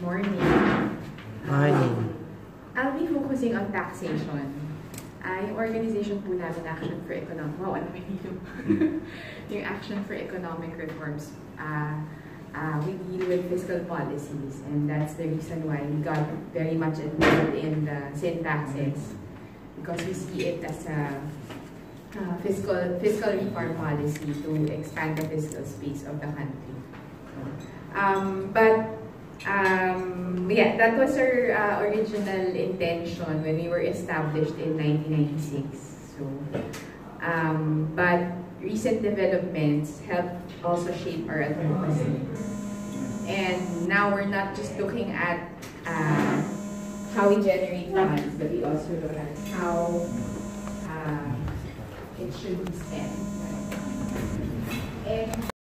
Morning. Morning. I'll be focusing on taxation. Yung organization po namin, Action for Economic, wow, ano yung Action for Economic Reforms, we deal with fiscal policies, and that's the reason why we got very much involved in the sin taxes, because we see it as a fiscal reform policy to expand the fiscal space of the country. Yeah, that was our original intention when we were established in 1996. So, but recent developments helped also shape our advocacy. And now we're not just looking at how we generate funds, but we also look at how it should be spent.